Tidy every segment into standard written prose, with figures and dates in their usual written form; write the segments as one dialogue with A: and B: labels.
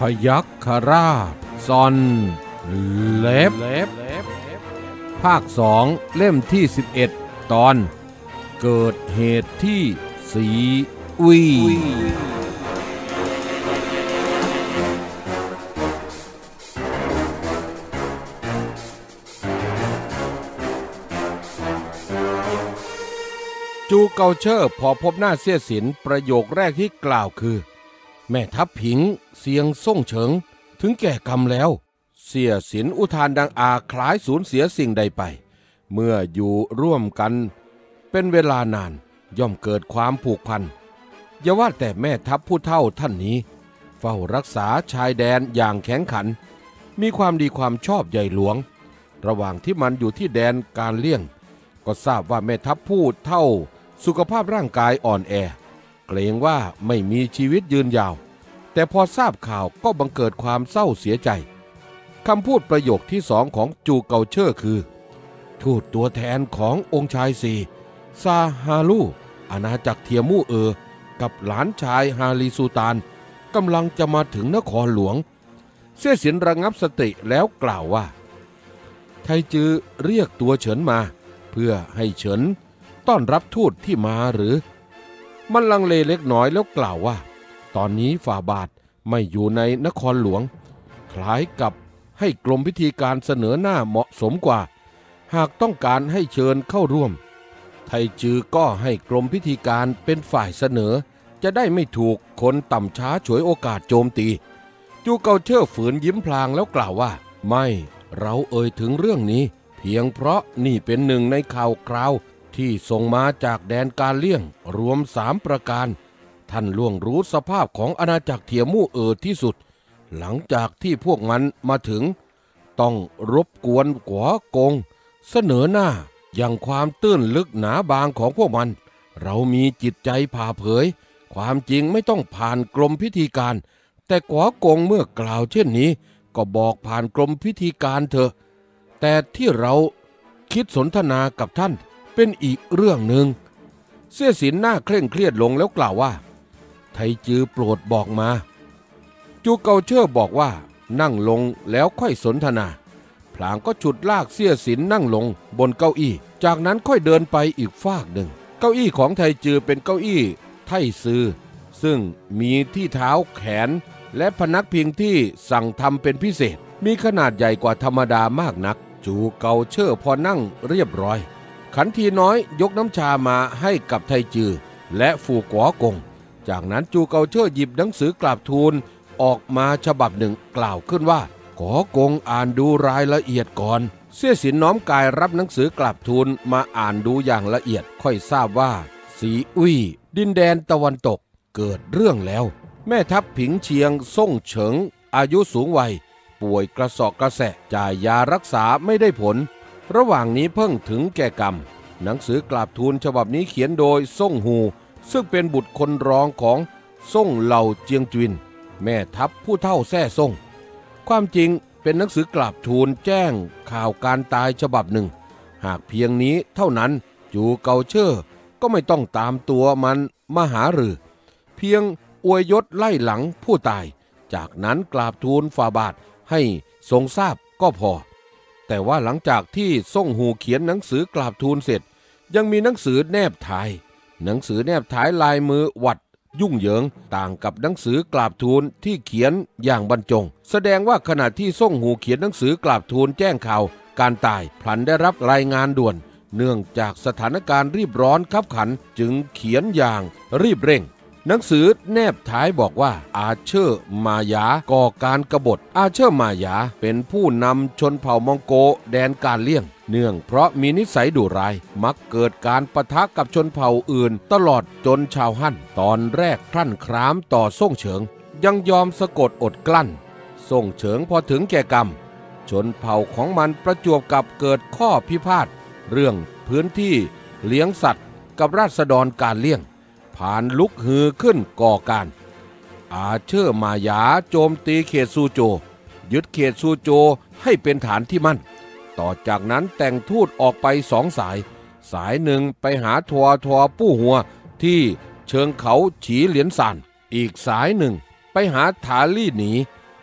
A: ยัคฆราชซอนเล็บภาค2เล่มที่11ตอนเกิดเหตุที่สีอุยจูเกาเชอร์พอพบหน้าเสี่ยสินประโยคแรกที่กล่าวคือแม่ทัพผิงเสียงส่งเฉิงถึงแก่กรรมแล้วเสี่ยสินอุทานดังอาคล้ายสูญเสียสิ่งใดไปเมื่ออยู่ร่วมกันเป็นเวลานานย่อมเกิดความผูกพันอย่าว่าแต่แม่ทัพผู้เฒ่าท่านนี้เฝ้ารักษาชายแดนอย่างแข็งขันมีความดีความชอบใหญ่หลวงระหว่างที่มันอยู่ที่แดนการเลี่ยงก็ทราบว่าแม่ทัพผู้เฒ่าสุขภาพร่างกายอ่อนแอเกรงว่าไม่มีชีวิตยืนยาวแต่พอทราบข่าวก็บังเกิดความเศร้าเสียใจคำพูดประโยคที่2ของจูเกาเชอร์คือทูตตัวแทนขององค์ชายสี่ซาฮาลูอาณาจักรเทียมู่กับหลานชายฮาลีซูตานกำลังจะมาถึงนครหลวงเสี่ยสินระงับสติแล้วกล่าวว่าไทจือเรียกตัวเฉินมาเพื่อให้เฉินต้อนรับทูตที่มาหรือมันลังเลเล็กน้อยแล้วกล่าวว่าตอนนี้ฝ่าบาทไม่อยู่ในนครหลวงคล้ายกับให้กรมพิธีการเสนอหน้าเหมาะสมกว่าหากต้องการให้เชิญเข้าร่วมไทจือก็ให้กรมพิธีการเป็นฝ่ายเสนอจะได้ไม่ถูกคนต่ำช้าฉวยโอกาสโจมตีจูเกาเชอร์ฝืนยิ้มพลางแล้วกล่าวว่าไม่เราเอ่ยถึงเรื่องนี้เพียงเพราะนี่เป็นหนึ่งในข่าวคราวที่ส่งมาจากแดนกาเลี่ยงรวม3ประการท่านล่วงรู้สภาพของอาณาจักรเทียมู่ที่สุดหลังจากที่พวกมันมาถึงต้องรบกวนกัวกงเสนอหน้าอย่างความตื้นลึกหนาบางของพวกมันเรามีจิตใจผ่าเผยความจริงไม่ต้องผ่านกรมพิธีการแต่กัวกงเมื่อกล่าวเช่นนี้ก็บอกผ่านกรมพิธีการเถอะแต่ที่เราคิดสนทนากับท่านเป็นอีกเรื่องหนึ่งเสี่ยสินหน้าเคร่งเครียดลงแล้วกล่าวว่าไทจือโปรดบอกมาจูเกาเชอร์บอกว่านั่งลงแล้วค่อยสนทนาพลางก็ฉุดลากเสี่ยสินนั่งลงบนเก้าอี้จากนั้นค่อยเดินไปอีกฟากหนึ่งเก้าอี้ของไทจือเป็นเก้าอี้ไทซือซึ่งมีที่เท้าแขนและพนักพิงที่สั่งทำเป็นพิเศษมีขนาดใหญ่กว่าธรรมดามากนักจูเกาเชอร์พอนั่งเรียบร้อยขันทีน้อยยกน้ำชามาให้กับไทจือและฟูกัวกงจากนั้นจูเกาเชอร์หยิบหนังสือกราบทูลออกมาฉบับหนึ่งกล่าวขึ้นว่ากัวกงอ่านดูรายละเอียดก่อนเสี่ยสินน้อมกายรับหนังสือกราบทูลมาอ่านดูอย่างละเอียดค่อยทราบว่าสีอุยดินแดนตะวันตกเกิดเรื่องแล้วแม่ทัพผิงเชียงซ่งเฉิงอายุสูงวัยป่วยกระสอบกระแสะจ่ายยารักษาไม่ได้ผลระหว่างนี้เพิ่งถึงแก่กรรมหนังสือกราบทูลฉบับนี้เขียนโดยซ่งฮูซึ่งเป็นบุตรคนรองของซ่งเหล่าเจียงจินแม่ทัพผู้เฒ่าแซ่ซ่งความจริงเป็นหนังสือกราบทูลแจ้งข่าวการตายฉบับหนึ่งหากเพียงนี้เท่านั้นจูเกาเชอร์ก็ไม่ต้องตามตัวมันมาหารือเพียงอวยยศไล่หลังผู้ตายจากนั้นกราบทูลฝ่าบาทให้ทรงทราบก็พอแต่ว่าหลังจากที่ซ่งฮูเขียนหนังสือกราบทูลเสร็จยังมีหนังสือแนบถ่ายหนังสือแนบถ่ายลายมือวัดยุ่งเหยิงต่างกับหนังสือกราบทูลที่เขียนอย่างบรรจงแสดงว่าขณะที่ซ่งฮูเขียนหนังสือกราบทูลแจ้งข่าวการตายพลันได้รับรายงานด่วนเนื่องจากสถานการณ์รีบร้อนคับขันจึงเขียนอย่างรีบเร่งหนังสือแนบท้ายบอกว่าอาเชอร์มายาก่อการกบฏอาเชอร์มายาเป็นผู้นำชนเผ่ามองโกแดนการเลี่ยงเนื่องเพราะมีนิสัยดุร้ายมักเกิดการปะทะกับชนเผ่าอื่นตลอดจนชาวฮั่นตอนแรกครั่นคร้ามต่อซ่งเฉิงยังยอมสะกดอดกลั้นซ่งเฉิงพอถึงแก่กรรมชนเผ่าของมันประจวบกับเกิดข้อพิพาทเรื่องพื้นที่เลี้ยงสัตว์กับราษฎรการเลี่ยงผ่านลุกฮือขึ้นก่อการอาเชอร์มายาโจมตีเขตซูโจยึดเขตซูโจให้เป็นฐานที่มั่นต่อจากนั้นแต่งทูตออกไป2 สายหนึ่งไปหาทัวปู้หัวที่เชิงเขาฉีเหลียนซานอีกสายหนึ่งไปหาถาลี่หนี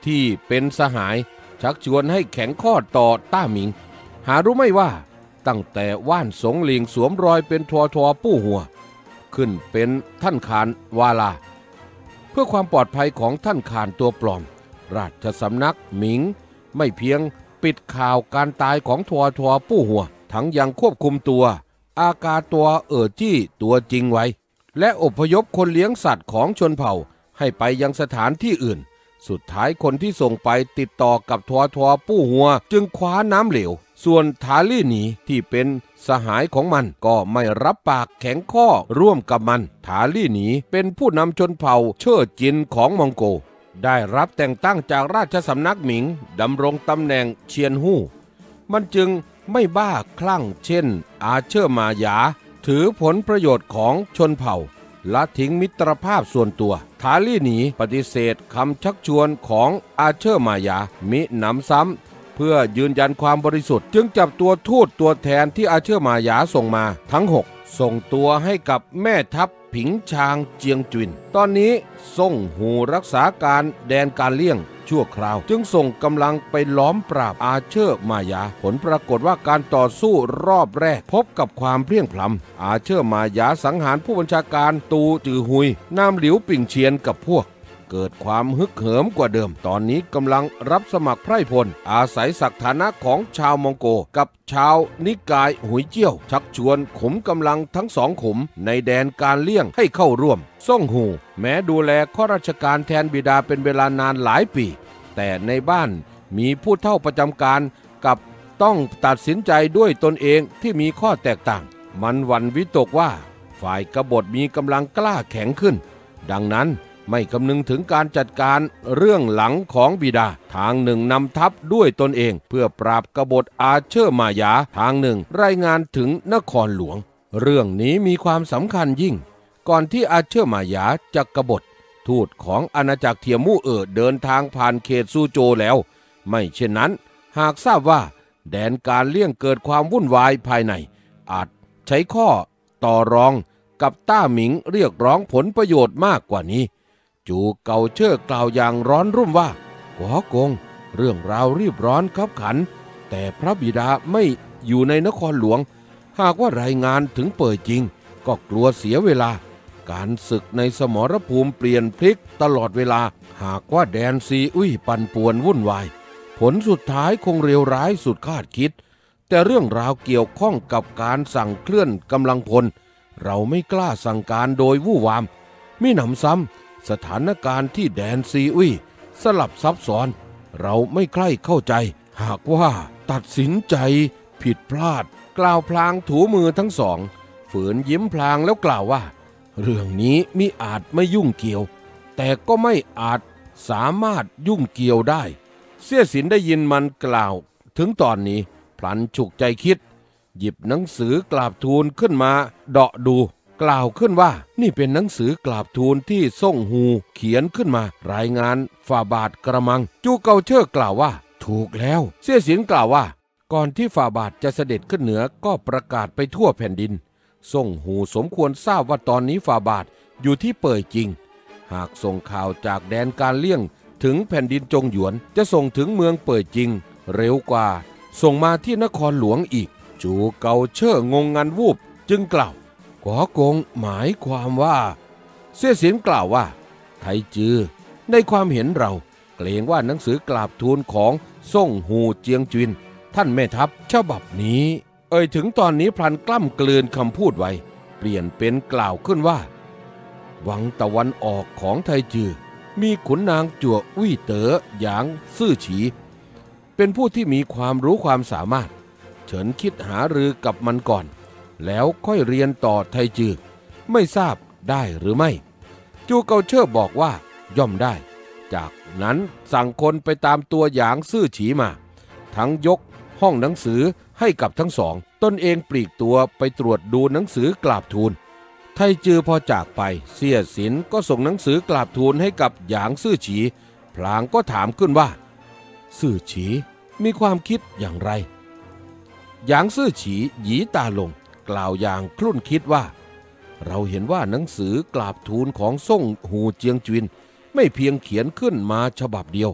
A: ที่เป็นสหายชักชวนให้แข็งข้อต่อต้าหมิงหารู้ไม่ว่าตั้งแต่ว่านสงหลิงสวมรอยเป็นทอปู้หัวขึ้นเป็นท่านขานวาลาเพื่อความปลอดภัยของท่านขานตัวปลอมราชสำนักหมิงไม่เพียงปิดข่าวการตายของทอปู้หัวทั้งยังควบคุมตัวอากาตัวจี้ตัวจริงไว้และอพยพคนเลี้ยงสัตว์ของชนเผ่าให้ไปยังสถานที่อื่นสุดท้ายคนที่ส่งไปติดต่อกับทอปู้หัวจึงคว้าน้ำเหลวส่วนทาลี่หนีที่เป็นสหายของมันก็ไม่รับปากแข็งข้อร่วมกับมันทาลี่หนีเป็นผู้นำชนเผ่าเชิดจินของมองโกได้รับแต่งตั้งจากราชสำนักหมิงดำรงตำแหน่งเชียนฮู้มันจึงไม่บ้าคลั่งเช่นอาเชอร์มายาถือผลประโยชน์ของชนเผ่าละทิ้งมิตรภาพส่วนตัวทาลี่หนีปฏิเสธคำชักชวนของอาเชอร์มายามิหนำซ้ำเพื่อยืนยันความบริสุทธิ์จึงจับตัวทูตตัวแทนที่อาเชอร์มายาส่งมาทั้ง6ส่งตัวให้กับแม่ทัพผิงชางเจียงจุนตอนนี้ซ่งหูรักษาการแดนการเลี่ยงชั่วคราวจึงส่งกำลังไปล้อมปราบอาเชอร์มายาผลปรากฏว่าการต่อสู้รอบแรกพบกับความเพลียงพล้ำอาเชอร์มายาสังหารผู้บัญชาการตูจือหุยนามหลิวปิ่งเชียนกับพวกเกิดความฮึกเหิมกว่าเดิมตอนนี้กำลังรับสมัครไพร่พลอาศัยศักดิ์ฐานะของชาวมองโกกับชาวนิกายหุยเจี้ยวชักชวนขุมกำลังทั้งสองขุมในแดนการเลี่ยงให้เข้าร่วมซ่งหูแม้ดูแลข้าราชการแทนบิดาเป็นเวลานานหลายปีแต่ในบ้านมีผู้เฒ่าประจำการกับต้องตัดสินใจด้วยตนเองที่มีข้อแตกต่างมันหวั่นวิตกว่าฝ่ายกบฏมีกำลังกล้าแข็งขึ้นดังนั้นไม่คำนึงถึงการจัดการเรื่องหลังของบิดาทางหนึ่งนำทัพด้วยตนเองเพื่อปราบกบฏอาเชอร์มายาทางหนึ่งรายงานถึงนครหลวงเรื่องนี้มีความสำคัญยิ่งก่อนที่อาเชอร์มายาจะกบฏทูตของอาณาจักรเทียมู่เดินทางผ่านเขตซูโจวแล้วไม่เช่นนั้นหากทราบว่าแดนการเลี่ยงเกิดความวุ่นวายภายในอาจใช้ข้อต่อรองกับต้าหมิงเรียกร้องผลประโยชน์มากกว่านี้จูเกาเชิ่อกล่าวอย่างร้อนรุ่มว่าก๋อกงเรื่องราวรีบร้อนคับขันแต่พระบิดาไม่อยู่ในนครหลวงหากว่ารายงานถึงเปิดจริงก็กลัวเสียเวลาการศึกในสมรภูมิเปลี่ยนพลิกตลอดเวลาหากว่าแดนซีอุ้ยปั่นป่วนวุ่นวายผลสุดท้ายคงเลวร้ายสุดคาดคิดแต่เรื่องราวเกี่ยวข้องกับการสั่งเคลื่อนกำลังพลเราไม่กล้าสั่งการโดยวู่วามมิหนำซ้ำสถานการณ์ที่แดนซีอุ้ยสลับซับซ้อนเราไม่ใคร่เข้าใจหากว่าตัดสินใจผิดพลาดกล่าวพลางถูมือทั้งสองฝืนยิ้มพลางแล้วกล่าวว่าเรื่องนี้มิอาจไม่ยุ่งเกี่ยวแต่ก็ไม่อาจสามารถยุ่งเกี่ยวได้เสี่ยสินได้ยินมันกล่าวถึงตอนนี้พลันฉุกใจคิดหยิบหนังสือกราบทูลขึ้นมาเดาะดูกล่าวขึ้นว่านี่เป็นหนังสือกราบทูลที่ซ่งฮูเขียนขึ้นมารายงานฝ่าบาทกระมังจูเกาเชิ่อกล่าวว่าถูกแล้วเสี่ยสินกล่าวว่าก่อนที่ฝ่าบาทจะเสด็จขึ้นเหนือก็ประกาศไปทั่วแผ่นดินซ่งหูสมควรทราบว่าตอนนี้ฝ่าบาทอยู่ที่เป่ยจริงหากส่งข่าวจากแดนการเลี่ยงถึงแผ่นดินจงหยวนจะส่งถึงเมืองเป่ยจริงเร็วกว่าส่งมาที่นครหลวงอีกจูเกาเชิ่งงงันวูบจึงกล่าวก๋อกงหมายความว่าเสี่ยสินกล่าวว่าไทจือในความเห็นเราเกรงว่าหนังสือกราบทูลของซ่งฮูเจียงจินท่านแม่ทัพฉบับนี้ถึงตอนนี้พลันกล้ำกลืนคำพูดไว้เปลี่ยนเป็นกล่าวขึ้นว่าวังตะวันออกของไทจือมีขุนนางจั่วอุ้ยเต๋อหยางซื่อฉีเป็นผู้ที่มีความรู้ความสามารถเฉินคิดหารือกับมันก่อนแล้วค่อยเรียนต่อไทจือไม่ทราบได้หรือไม่จูเกาเชิ่อบอกว่าย่อมได้จากนั้นสั่งคนไปตามตัวหยางซื่อฉีมาทั้งยกห้องหนังสือให้กับทั้งสองตนเองปลีกตัวไปตรวจดูหนังสือกราบทูลไทจือพอจากไปเสี่ยสินก็ส่งหนังสือกราบทูลให้กับหยางซื่อฉีพลางก็ถามขึ้นว่าซื่อฉีมีความคิดอย่างไรหยางซื่อฉีหยีตาลงกล่าวอย่างคลุ่นคิดว่าเราเห็นว่าหนังสือกราบทูลของซ่งฮูเจียงจินไม่เพียงเขียนขึ้นมาฉบับเดียว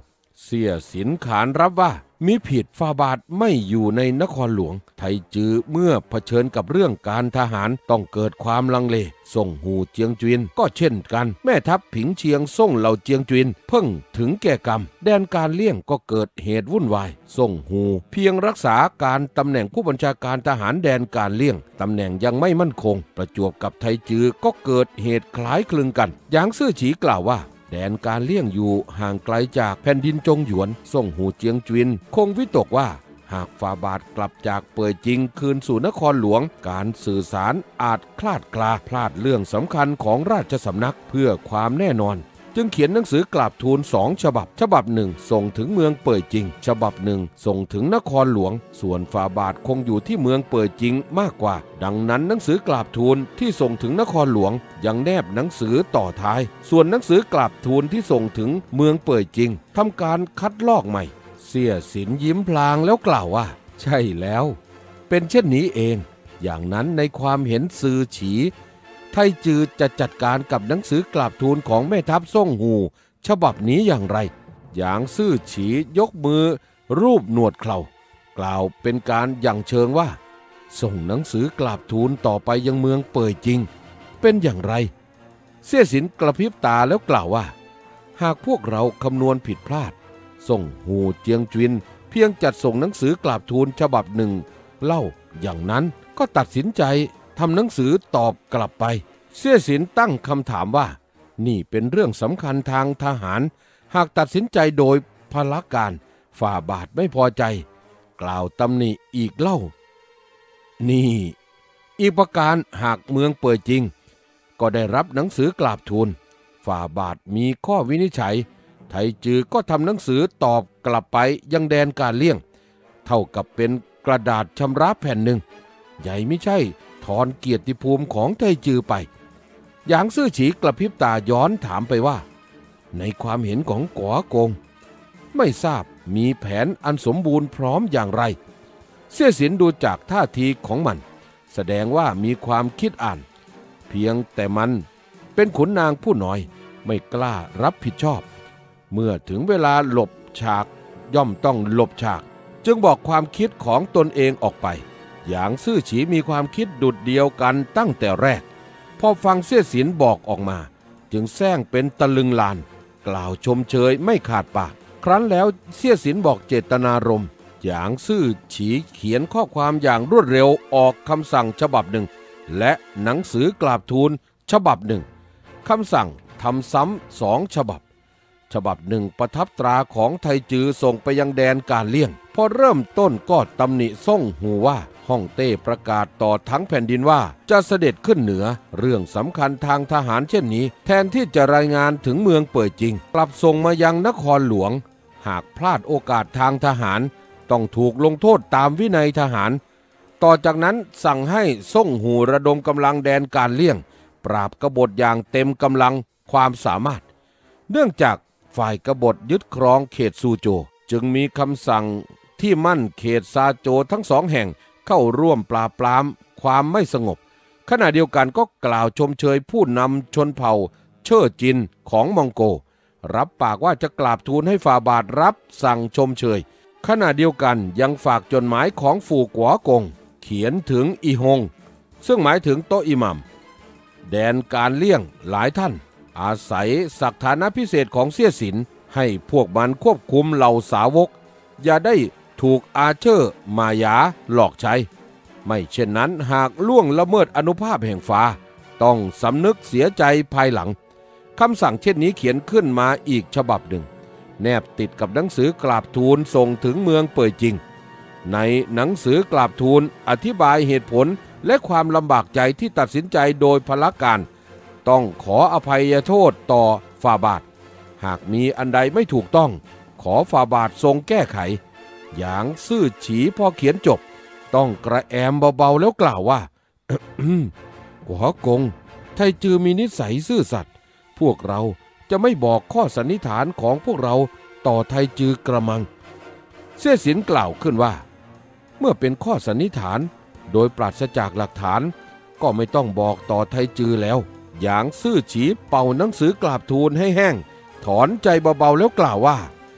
A: เสี่ยสินขานรับว่ามีผิดฝ่าบาทไม่อยู่ในนครหลวงไทจือเมื่อเผชิญกับเรื่องการทหารต้องเกิดความลังเลส่งหูเจียงจุนก็เช่นกันแม่ทัพผิงเชียงส่งเหล่าเจียงจุนเพิ่งถึงแก่กรรมแดนการเลี่ยงก็เกิดเหตุวุ่นวายส่งหูเพียงรักษาการตำแหน่งผู้บัญชาการทหารแดนการเลี่ยงตำแหน่งยังไม่มั่นคงประจวบกับไทจือก็เกิดเหตุคล้ายคลึงกันหยางซื่อฉีกล่าวว่าแดนการเลี่ยงอยู่ห่างไกลจากแผ่นดินจงหยวนส่งหูเจียงจุนคงวิตกว่าหากฝ่าบาทกลับจากเป่ยจิงคืนสู่นครหลวงการสื่อสารอาจคลาดคลาพลาดเรื่องสำคัญของราชสำนักเพื่อความแน่นอนจึงเขียนหนังสือกราบทูล2 ฉบับฉบับหนึ่งส่งถึงเมืองเป่ยจิงฉบับหนึ่งส่งถึงนครหลวงส่วนฝ่าบาทคงอยู่ที่เมืองเป่ยจิงมากกว่าดังนั้นหนังสือกราบทูลที่ส่งถึงนครหลวงยังแนบหนังสือต่อท้ายส่วนหนังสือกราบทูลที่ส่งถึงเมืองเป่ยจิงทำการคัดลอกใหม่เสี่ยสินยิ้มพลางแล้วกล่าวว่าใช่แล้วเป็นเช่นนี้เองอย่างนั้นในความเห็นซือฉีไทจือจะจัดการกับหนังสือกราบทูลของแม่ทัพซ่งหูฉบับนี้อย่างไรหยางซื่อฉียกมือรูปหนวดเครากล่าวเป็นการอย่างเชิงว่าส่งหนังสือกราบทูลต่อไปยังเมืองเป่ยจิงเป็นอย่างไรเสี่ยสินกระพริบตาแล้วกล่าวว่าหากพวกเราคำนวณผิดพลาดส่งหูเจียงจุนเพียงจัดส่งหนังสือกราบทูลฉบับหนึ่งเล่าอย่างนั้นก็ตัดสินใจทำหนังสือตอบกลับไปเสี่ยสินตั้งคำถามว่านี่เป็นเรื่องสำคัญทางทหารหากตัดสินใจโดยพลการฝ่าบาทไม่พอใจกล่าวตำหนิอีกเล่านี่อีกประการหากเมืองเป่ยจิงก็ได้รับหนังสือกราบทูลฝ่าบาทมีข้อวินิจฉัยไทจือก็ทำหนังสือตอบกลับไปยังแดนการเลี่ยงเท่ากับเป็นกระดาษชำระแผ่นหนึ่งใหญ่ไม่ใช่ถอนเกียรติภูมิของไทจือไปหยางซื่อฉีกระพริบตาย้อนถามไปว่าในความเห็นของก๋วกงไม่ทราบมีแผนอันสมบูรณ์พร้อมอย่างไรเสี่ยสินดูจากท่าทีของมันแสดงว่ามีความคิดอ่านเพียงแต่มันเป็นขุนนางผู้น้อยไม่กล้ารับผิดชอบเมื่อถึงเวลาหลบฉากย่อมต้องหลบฉากจึงบอกความคิดของตนเองออกไปหยางซื่อฉีมีความคิดดุจเดียวกันตั้งแต่แรกพอฟังเสี่ยสินบอกออกมาจึงแซงเป็นตะลึงลานกล่าวชมเชยไม่ขาดปากครั้นแล้วเสี่ยสินบอกเจตนารมณ์หยางซื่อฉีเขียนข้อความอย่างรวดเร็วออกคำสั่งฉบับหนึ่งและหนังสือกราบทูลฉบับหนึ่งคำสั่งทำซ้ำ2 ฉบับฉบับหนึ่งประทับตราของไทจือส่งไปยังแดนการเลี่ยงพอเริ่มต้นก็ตำหนิซ่งหูว่าฮ่องเต้ประกาศต่อทั้งแผ่นดินว่าจะเสด็จขึ้นเหนือเรื่องสำคัญทางทหารเช่นนี้แทนที่จะรายงานถึงเมืองเป่ยจิงกลับส่งมายังนครหลวงหากพลาดโอกาสทางทหารต้องถูกลงโทษตามวินัยทหารต่อจากนั้นสั่งให้ซ่งหูระดมกำลังแดนการเลี่ยงปราบกบฏอย่างเต็มกำลังความสามารถเนื่องจากฝ่ายกบฏยึดครองเขตซูโจจึงมีคำสั่งที่มั่นเขตซาโจทั้ง2 แห่งเข้าร่วมปราบปรามความไม่สงบขณะเดียวกันก็กล่าวชมเชยผู้นำชนเผ่าเช่อจินของมองโกรับปากว่าจะกราบทูลให้ฝ่าบาทรับสั่งชมเชยขณะเดียวกันยังฝากจดหมายของฝู่กัวกงเขียนถึงอีฮงซึ่งหมายถึงโตอิหมัมแดนการเลี่ยงหลายท่านอาศัยศักดิ์ฐานะพิเศษของเสี่ยสินให้พวกมันควบคุมเหล่าสาวกอย่าได้ถูกอาเชอร์มายาหลอกใช้ไม่เช่นนั้นหากล่วงละเมิดอานุภาพแห่งฟ้าต้องสำนึกเสียใจภายหลังคำสั่งเช่นนี้เขียนขึ้นมาอีกฉบับหนึ่งแนบติดกับหนังสือกราบทูลส่งถึงเมืองเป่ยจิงในหนังสือกราบทูลอธิบายเหตุผลและความลำบากใจที่ตัดสินใจโดยพลการต้องขออภัยโทษต่อฝ่าบาทหากมีอันใดไม่ถูกต้องขอฝ่าบาททรงแก้ไขหยางซื่อฉีพอเขียนจบต้องกระแอมเบาๆแล้วกล่าวว่า กัวกงไทจือมีนิสัยซื่อสัตย์พวกเราจะไม่บอกข้อสันนิษฐานของพวกเราต่อไทจือกระมังเสี่ยสินกล่าวขึ้นว่าเมื่อเป็นข้อสันนิษฐานโดยปราศจากหลักฐานก็ไม่ต้องบอกต่อไทจือแล้วหยางซื่อฉีเป่าหนังสือกราบทูลให้แห้งถอนใจเบาๆแล้วกล่าวว่า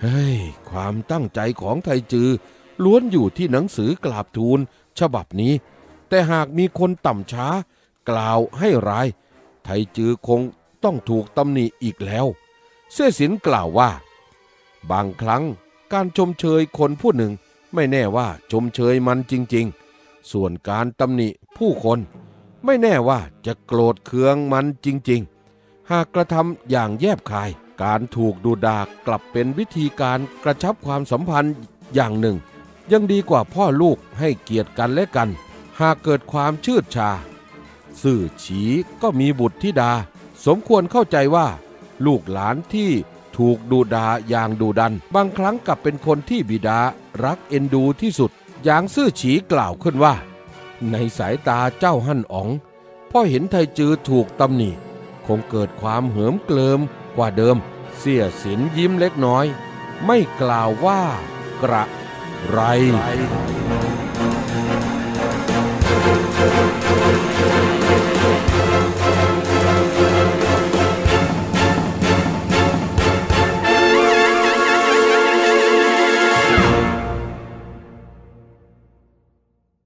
A: เฮ้ยความตั้งใจของไทจือล้วนอยู่ที่หนังสือกราบทูลฉบับนี้แต่หากมีคนต่ำช้ากล่าวให้ร้ายไทจือคงต้องถูกตำหนิอีกแล้วเสี่ยสินกล่าวว่าบางครั้งการชมเชยคนผู้หนึ่งไม่แน่ว่าชมเชยมันจริงๆส่วนการตำหนิผู้คนไม่แน่ว่าจะโกรธเคืองมันจริงๆหากกระทำอย่างแยบคายการถูกดูด่ากลับเป็นวิธีการกระชับความสัมพันธ์อย่างหนึ่งยังดีกว่าพ่อลูกให้เกียรติกันและกันหากเกิดความชืดชาซื่อฉีก็มีบุตรธิดาสมควรเข้าใจว่าลูกหลานที่ถูกดูด่าอย่างดุดันบางครั้งกลับเป็นคนที่บิดารักเอ็นดูที่สุดอย่างซื่อฉีกล่าวขึ้นว่าในสายตาเจ้าฮั่นอ๋องพ่อเห็นไทจือถูกตำหนิคงเกิดความเหิมเกริมกว่าเดิมเสี่ยสินยิ้มเล็กน้อยไม่กล่าวว่ากระไร